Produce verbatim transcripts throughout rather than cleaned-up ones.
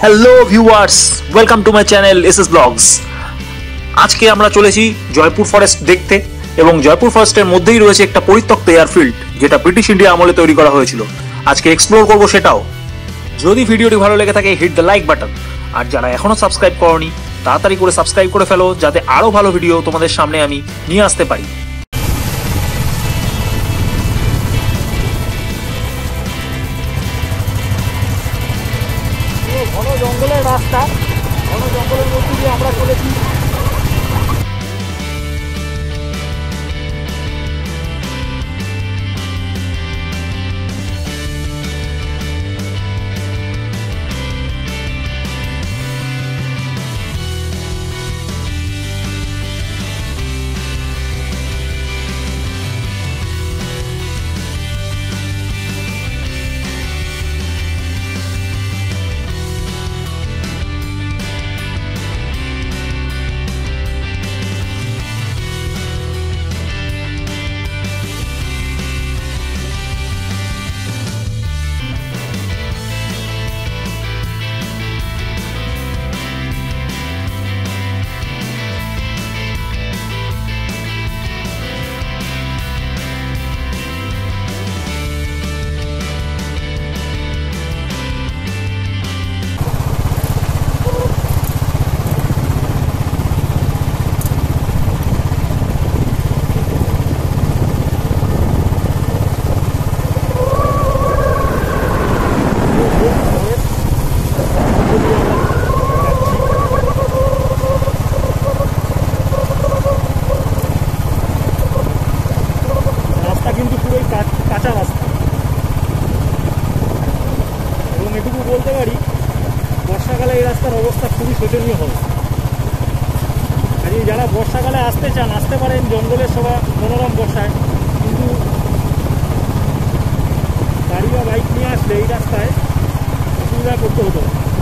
Hello viewers, welcome to my channel S S blogs. আজকে আমরা চলেছি জয়পুর ফরেস্ট দেখতে, এবং জয়পুর ফরেস্টের মধ্যেই রয়েছে একটা পরিত্যক্ত এয়ারফিল্ড, যেটা ব্রিটিশ ইন্ডিয়া আমলে তৈরি করা হয়েছিল। আজকে এক্সপ্লোর করবো সেটাও। যদি ভিডিওটি ভালো লেগে থাকে, হিট দ্য লাইক বাটন। আর যারা এখনো সাবস্ক্রাইব করনি, তাড়াতাড়ি করে সাবস্ক্রাইব করে ফেলো, যাতে আরো ভালো ভিডিও তোমাদের সামনে আমি নিয়ে আসতে পারি। ঘন জঙ্গলের রাস্তা, ঘন জঙ্গলের মধ্যে দিয়ে আমরা চলেছি। কিন্তু পুরোই কাঁচা রাস্তা, এবং এটুকু বলতে পারি বর্ষাকালে এই রাস্তার অবস্থা খুবই শোচনীয় হবে। আর যারা বর্ষাকালে আসতে চান আসতে পারেন জঙ্গলের সভা মনোরম বর্ষায়, কিন্তু গাড়ি বা বাইক নিয়ে আসলে এই রাস্তায় অসুবিধা করতে হতো।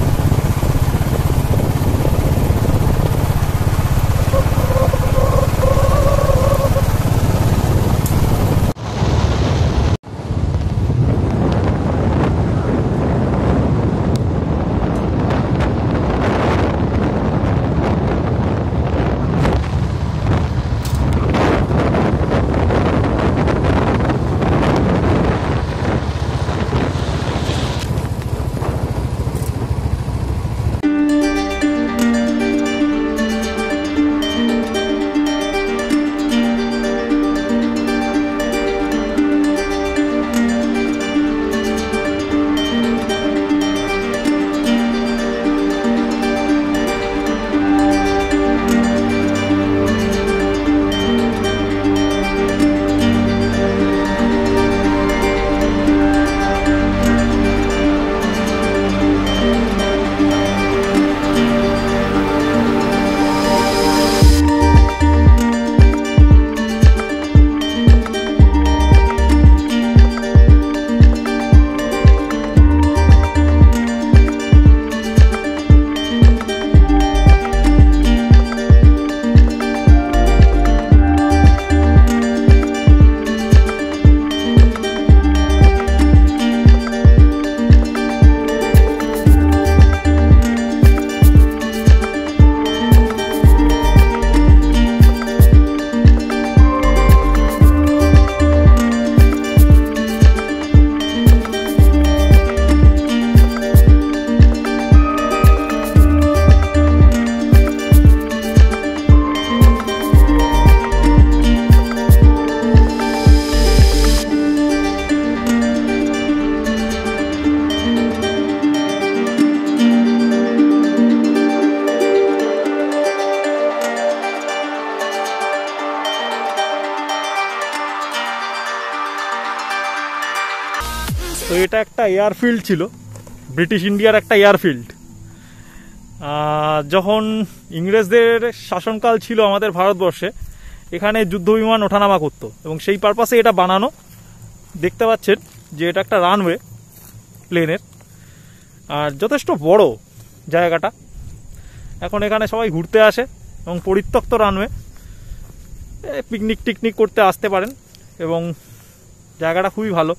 তো এটা একটা এয়ারফিল্ড ছিল, ব্রিটিশ ইন্ডিয়ার একটা এয়ারফিল্ড। যখন ইংরেজদের শাসনকাল ছিল আমাদের ভারতবর্ষে, এখানে যুদ্ধ বিমান ওঠানামা করতো, এবং সেই পারপাসে এটা বানানো। দেখতে পাচ্ছেন যে এটা একটা রানওয়ে প্লেনের, আর যথেষ্ট বড় জায়গাটা। এখন এখানে সবাই ঘুরতে আসে, এবং পরিত্যক্ত রানওয়ে, পিকনিক টিকনিক করতে আসতে পারেন, এবং জায়গাটা খুবই ভালো।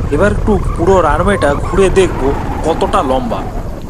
এবার একটু পুরো রানওয়েটা ঘুরে দেখব কতটা লম্বা।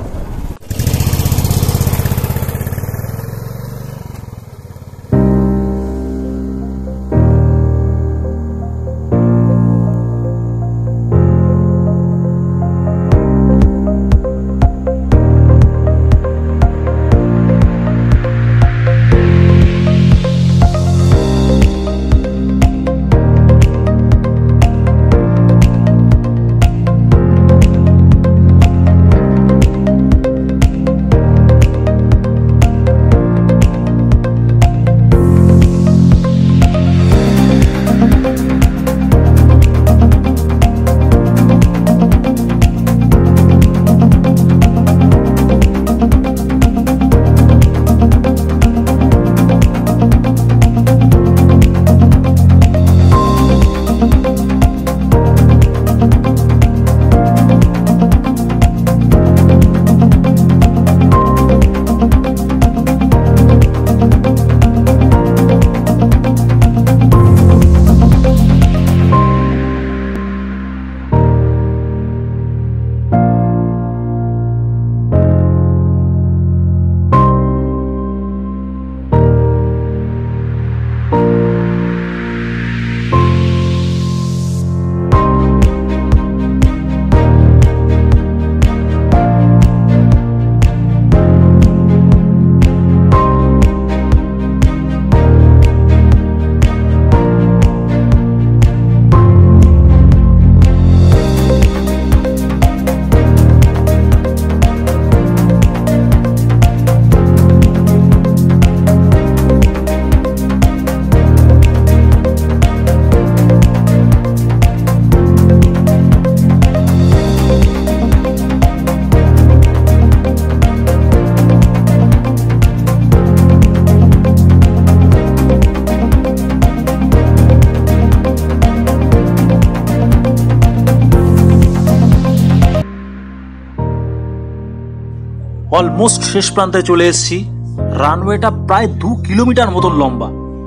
অলমোস্ট শেষ প্রান্তে চলে এসেছি। রানওয়েটা প্রায় দু কিলোমিটার মতন লম্বা।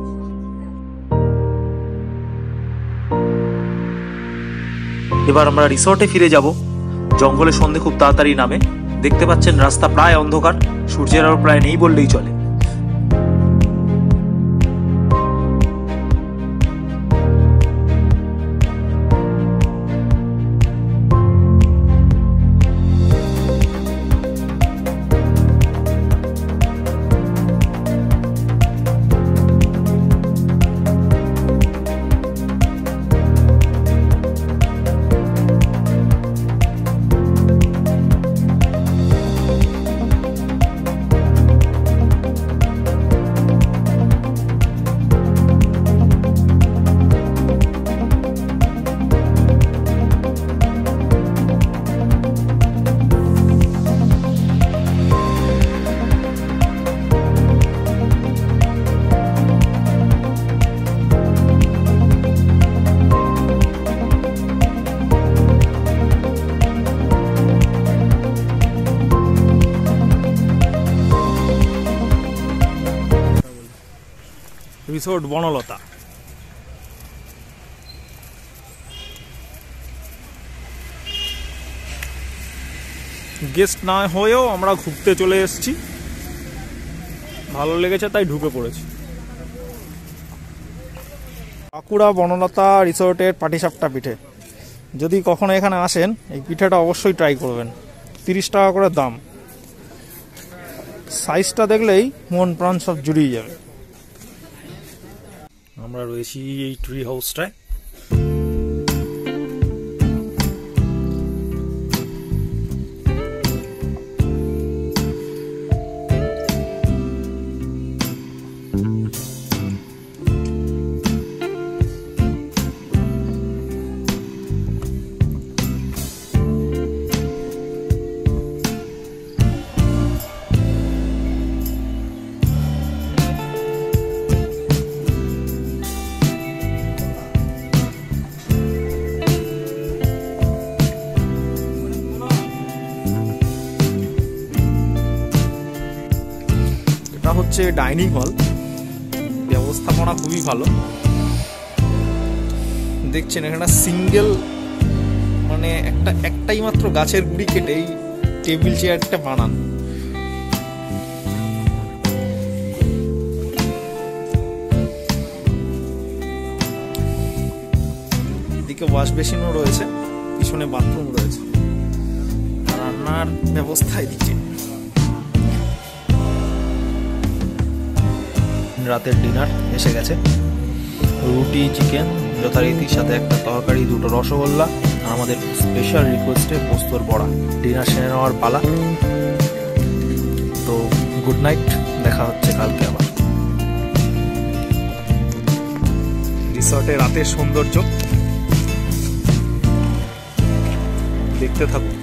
এবার আমরা রিসর্টে ফিরে যাব। জঙ্গলের সন্ধে খুব তাড়াতাড়ি নামে। দেখতে পাচ্ছেন রাস্তা প্রায় অন্ধকার, সূর্যের আলো প্রায় নেই বললেই চলে। রিসোর্ট বনলতা। গেস্ট না হয়েও আমরা ঘুরতে চলে এসেছি, ভালো লেগেছে তাই ঢুকে পড়েছি। বাঁকুড়া বনলতা রিসোর্টের পাটিসাপটা পিঠে। যদি কখনো এখানে আসেন এই পিঠেটা অবশ্যই ট্রাই করবেন। তিরিশ টাকা করে দাম। সাইজটা দেখলেই মন প্রাণ সব জুড়িয়ে যাবে। আমরা রয়েছি এই ট্রি হাউসটায়। হচ্ছে ডাইনিং হল, ব্যবস্থাপনা খুবই ভালো। দেখছেন এখানে সিঙ্গেল মানে একটা একটাই মাত্র গাছের গুড়ি কেটে এই টেবিল চেয়ারটা বানান। এদিকে ওয়াশ বেসিনও রয়েছে, পিছনে বাথরুম রয়েছে, রান্নার ব্যবস্থা এদিকে। রাতের ডিনার এসে গেছে, রুটি চিকেন যথারীতির সাথে একটা তরকারি, দুটো রসগোল্লা, আমাদের স্পেশাল রিকোয়েস্টে পোস্তর বড়া। ডিনার সেরে নেওয়ার পালা। তো গুড নাইট, দেখা হচ্ছে কালকে আবার। রিসর্টে রাতের সৌন্দর্য দেখতে থাকুন।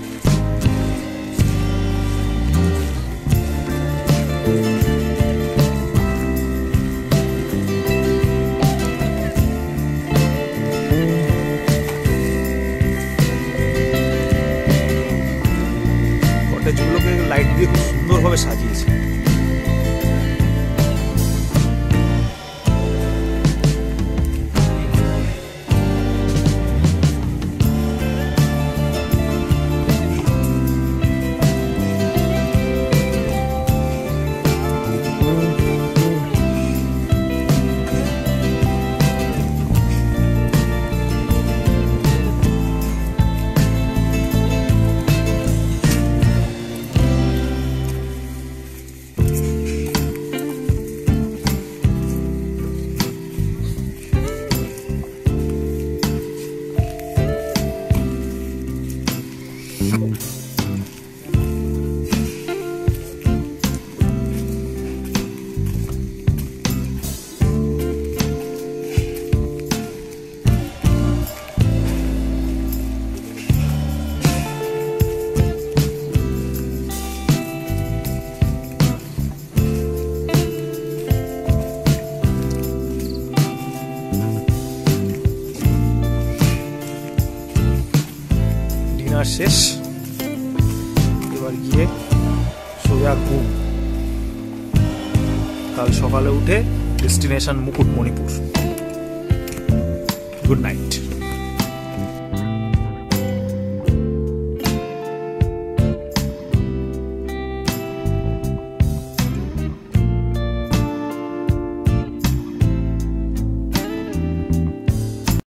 কটেজগুলোকে লাইট দিয়ে খুব সুন্দরভাবে সাজিয়েছে। শেষ, এবার গিয়ে সোজা ঘুম। কাল সকালে উঠে ডেস্টিনেশন মুকুটমণিপুর। Good night.